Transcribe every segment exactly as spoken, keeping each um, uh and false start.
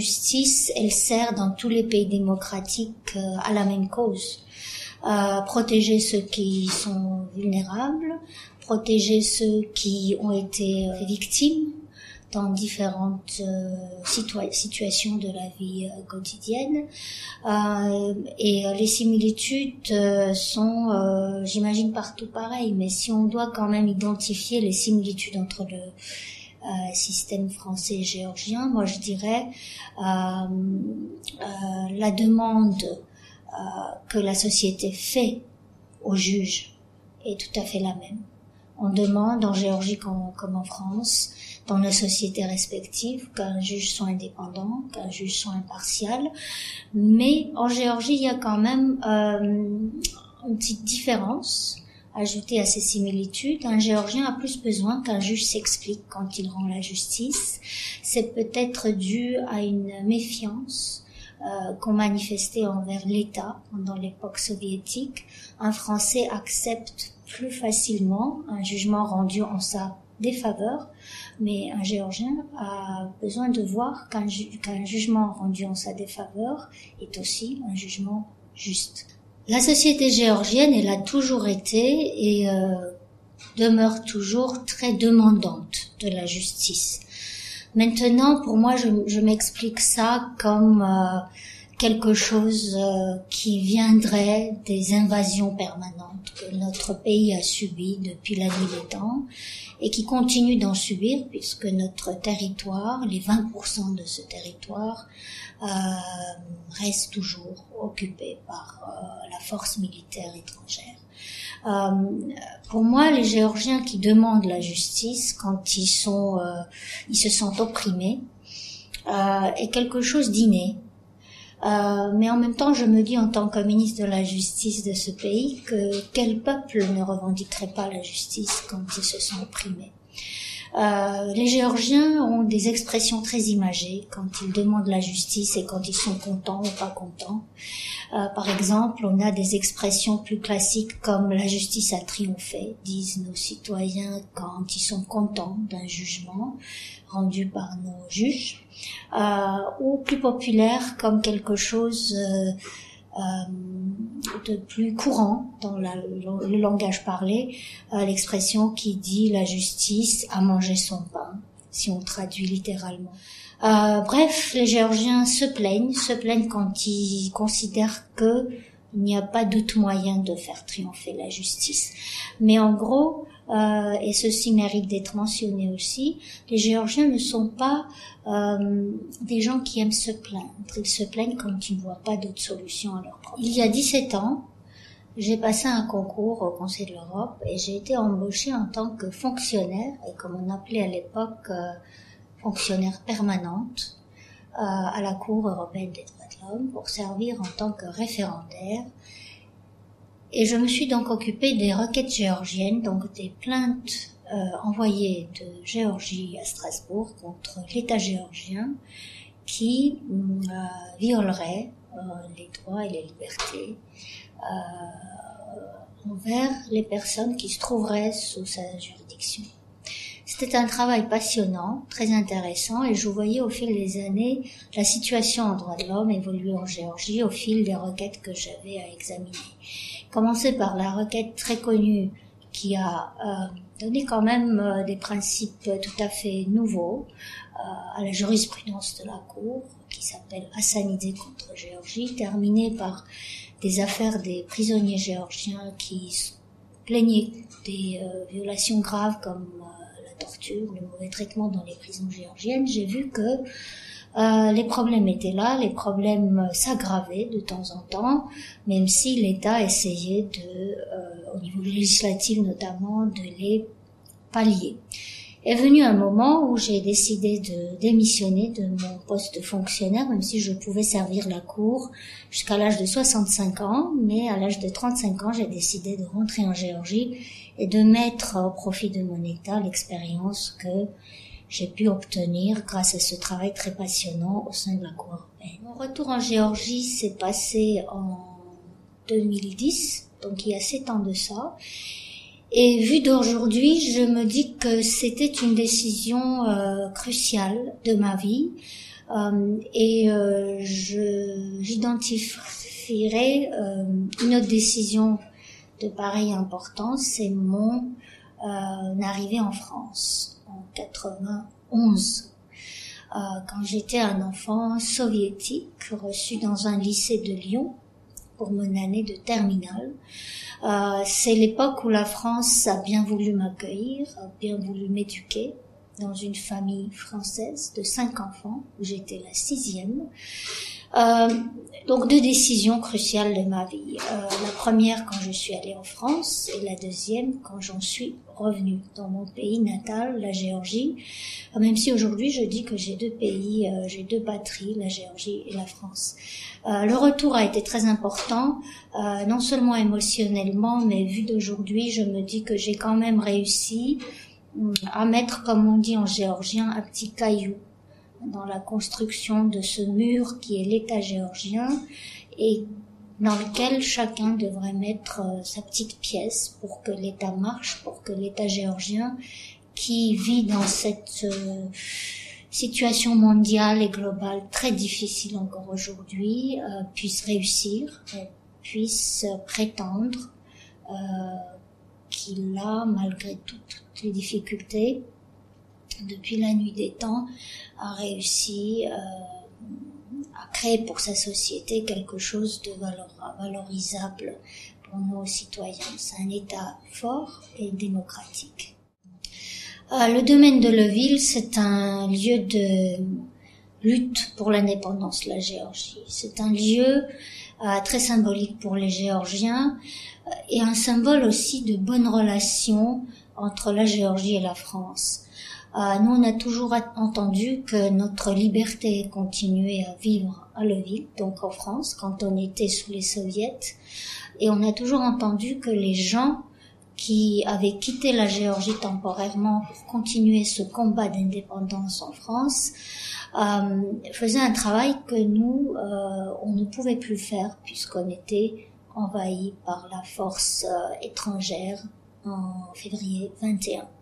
justice, elle sert dans tous les pays démocratiques euh, à la même cause. Euh, protéger ceux qui sont vulnérables, protéger ceux qui ont été victimes dans différentes euh, situa- situations de la vie euh, quotidienne. Euh, et euh, les similitudes euh, sont, euh, j'imagine, partout pareilles, mais si on doit quand même identifier les similitudes entre le euh, système français et géorgien, moi je dirais euh, euh, la demande euh, que la société fait aux juges est tout à fait la même. On demande en Géorgie comme, comme en France, dans nos sociétés respectives, qu'un juge soit indépendant, qu'un juge soit impartial. Mais en Géorgie, il y a quand même euh, une petite différence ajoutée à ces similitudes. Un Géorgien a plus besoin qu'un juge s'explique quand il rend la justice. C'est peut-être dû à une méfiance Euh, qu'on manifestait envers l'État pendant l'époque soviétique. Un Français accepte plus facilement un jugement rendu en sa défaveur, mais un Géorgien a besoin de voir qu'un, ju- qu'un jugement rendu en sa défaveur est aussi un jugement juste. La société géorgienne, elle a toujours été et euh, demeure toujours très demandante de la justice. Maintenant, pour moi, je, je m'explique ça comme euh, quelque chose euh, qui viendrait des invasions permanentes que notre pays a subies depuis la nuit des temps et qui continue d'en subir puisque notre territoire, les vingt pour cent de ce territoire, euh, reste toujours occupé par euh, la force militaire étrangère. Euh, pour moi, les Géorgiens qui demandent la justice quand ils sont, euh, ils se sentent opprimés, euh, est quelque chose d'inné. Euh, mais en même temps, je me dis en tant que ministre de la Justice de ce pays que quel peuple ne revendiquerait pas la justice quand il se sent opprimé. Euh, les Géorgiens ont des expressions très imagées quand ils demandent la justice et quand ils sont contents ou pas contents. Euh, par exemple, on a des expressions plus classiques comme la justice a triomphé, disent nos citoyens quand ils sont contents d'un jugement rendu par nos juges, euh, ou plus populaire comme quelque chose euh, euh, de plus courant dans la, le, le langage parlé, euh, l'expression qui dit la justice a mangé son pain, si on traduit littéralement. Euh, bref, les Géorgiens se plaignent, se plaignent quand ils considèrent que il n'y a pas d'autre moyen de faire triompher la justice. Mais en gros, euh, et ceci mérite d'être mentionné aussi, les Géorgiens ne sont pas euh, des gens qui aiment se plaindre. Ils se plaignent quand ils ne voient pas d'autre solution à leur problème. Il y a dix-sept ans, j'ai passé un concours au Conseil de l'Europe et j'ai été embauchée en tant que fonctionnaire, et comme on appelait à l'époque euh, fonctionnaire permanente, euh, à la Cour européenne des droits de l'homme pour servir en tant que référendaire. Et je me suis donc occupée des requêtes géorgiennes, donc des plaintes euh, envoyées de Géorgie à Strasbourg contre l'État géorgien qui euh, violerait euh, les droits et les libertés euh, envers les personnes qui se trouveraient sous sa juridiction. C'était un travail passionnant, très intéressant, et je voyais au fil des années la situation en droits de l'homme évoluer en Géorgie au fil des requêtes que j'avais à examiner. Commencer par la requête très connue qui a euh, donné quand même euh, des principes tout à fait nouveaux euh, à la jurisprudence de la Cour, qui s'appelle Hassanidze contre Géorgie, terminée par des affaires des prisonniers géorgiens qui se plaignaient des euh, violations graves comme euh, torture, le mauvais traitement dans les prisons géorgiennes. J'ai vu que euh, les problèmes étaient là, les problèmes s'aggravaient de temps en temps, même si l'État essayait de, euh, au niveau législatif notamment, de les pallier. Est venu un moment où j'ai décidé de démissionner de mon poste de fonctionnaire, même si je pouvais servir la Cour jusqu'à l'âge de soixante-cinq ans, mais à l'âge de trente-cinq ans, j'ai décidé de rentrer en Géorgie et de mettre au profit de mon État l'expérience que j'ai pu obtenir grâce à ce travail très passionnant au sein de la Cour européenne. Mon retour en Géorgie s'est passé en deux mille dix, donc il y a sept ans de ça. Et vu d'aujourd'hui, je me dis que c'était une décision euh, cruciale de ma vie, Euh, et euh, je, j'identifierai euh, une autre décision de pareille importance, c'est mon euh, arrivée en France en quatre-vingt-onze. Euh, quand j'étais un enfant soviétique reçu dans un lycée de Lyon pour mon année de terminale. Euh, c'est l'époque où la France a bien voulu m'accueillir, a bien voulu m'éduquer dans une famille française de cinq enfants, où j'étais la sixième. Euh, donc deux décisions cruciales de ma vie. Euh, la première quand je suis allée en France et la deuxième quand j'en suis revenue dans mon pays natal, la Géorgie. Euh, même si aujourd'hui je dis que j'ai deux pays, euh, j'ai deux patries, la Géorgie et la France. Euh, le retour a été très important, euh, non seulement émotionnellement, mais vu d'aujourd'hui, je me dis que j'ai quand même réussi à mettre, comme on dit en géorgien, un petit caillou dans la construction de ce mur qui est l'État géorgien et dans lequel chacun devrait mettre euh, sa petite pièce pour que l'État marche, pour que l'État géorgien qui vit dans cette euh, situation mondiale et globale très difficile encore aujourd'hui euh, puisse réussir, euh, puisse prétendre euh, qu'il a, malgré toutes les difficultés, depuis la nuit des temps, a réussi euh, à créer pour sa société quelque chose de valor- valorisable pour nos citoyens. C'est un État fort et démocratique. Euh, le domaine de Leville, c'est un lieu de lutte pour l'indépendance de la Géorgie. C'est un lieu euh, très symbolique pour les Géorgiens euh, et un symbole aussi de bonnes relations entre la Géorgie et la France. Euh, nous, on a toujours entendu que notre liberté continuait à vivre à Leville, donc en France, quand on était sous les soviets. Et on a toujours entendu que les gens qui avaient quitté la Géorgie temporairement pour continuer ce combat d'indépendance en France euh, faisaient un travail que nous, euh, on ne pouvait plus faire puisqu'on était envahis par la force euh, étrangère en février vingt et un.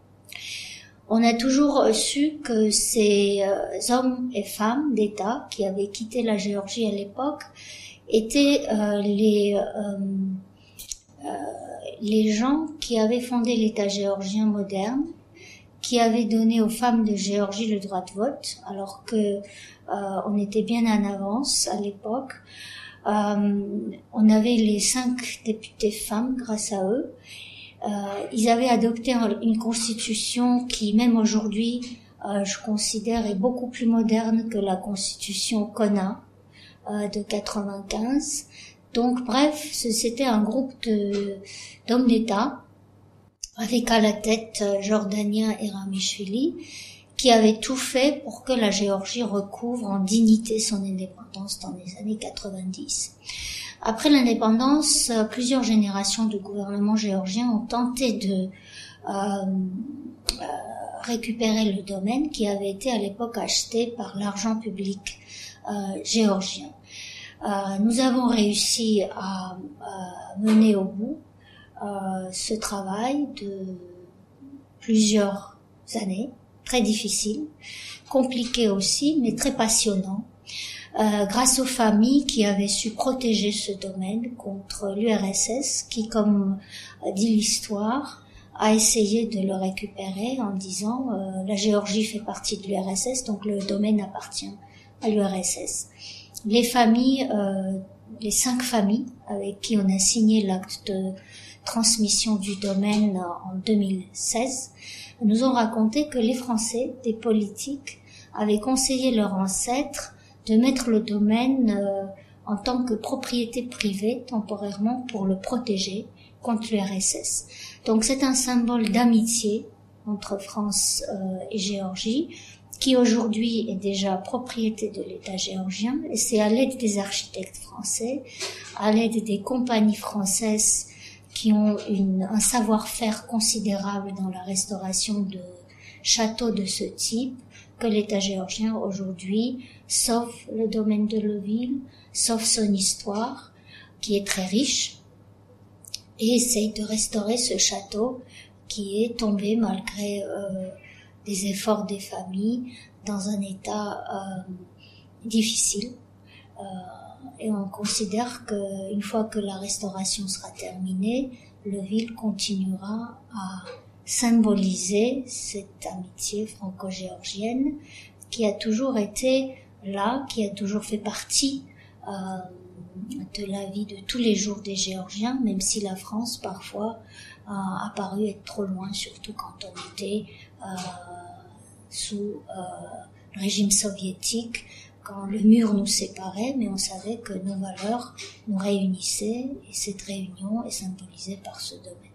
On a toujours su que ces euh, hommes et femmes d'État qui avaient quitté la Géorgie à l'époque étaient euh, les euh, euh, les gens qui avaient fondé l'État géorgien moderne, qui avaient donné aux femmes de Géorgie le droit de vote, alors que euh, on était bien en avance à l'époque. Euh, on avait les cinq députés femmes grâce à eux. Euh, ils avaient adopté une constitution qui, même aujourd'hui, euh, je considère est beaucoup plus moderne que la constitution Kona euh, de quatre-vingt-quinze. Donc, bref, c'était un groupe de, d'hommes d'État, avec à la tête Jordanien et Ramichvili, qui avaient tout fait pour que la Géorgie recouvre en dignité son indépendance dans les années quatre-vingt-dix. Après l'indépendance, plusieurs générations de gouvernements géorgiens ont tenté de euh, euh, récupérer le domaine qui avait été à l'époque acheté par l'argent public euh, géorgien. Euh, nous avons réussi à, à mener au bout euh, ce travail de plusieurs années, très difficile, compliqué aussi, mais très passionnant. Euh, grâce aux familles qui avaient su protéger ce domaine contre l'U R S S, qui, comme dit l'histoire, a essayé de le récupérer en disant euh, la Géorgie fait partie de l'U R S S, donc le domaine appartient à l'U R S S. Les familles, euh, les cinq familles avec qui on a signé l'acte de transmission du domaine en deux mille seize, nous ont raconté que les Français, des politiques, avaient conseillé leurs ancêtres de mettre le domaine euh, en tant que propriété privée temporairement pour le protéger contre l'U R S S. Donc c'est un symbole d'amitié entre France euh, et Géorgie qui aujourd'hui est déjà propriété de l'État géorgien, et c'est à l'aide des architectes français, à l'aide des compagnies françaises qui ont une, un savoir-faire considérable dans la restauration de châteaux de ce type, que l'État géorgien aujourd'hui sauve le domaine de Leville, sauve son histoire, qui est très riche, et essaye de restaurer ce château qui est tombé malgré euh, des efforts des familles dans un état euh, difficile. Euh, et on considère qu'une fois que la restauration sera terminée, le ville continuera à symboliser cette amitié franco-géorgienne qui a toujours été là, qui a toujours fait partie euh, de la vie de tous les jours des Géorgiens, même si la France parfois a paru être trop loin, surtout quand on était euh, sous euh, le régime soviétique, quand le mur nous séparait, mais on savait que nos valeurs nous réunissaient, et cette réunion est symbolisée par ce domaine.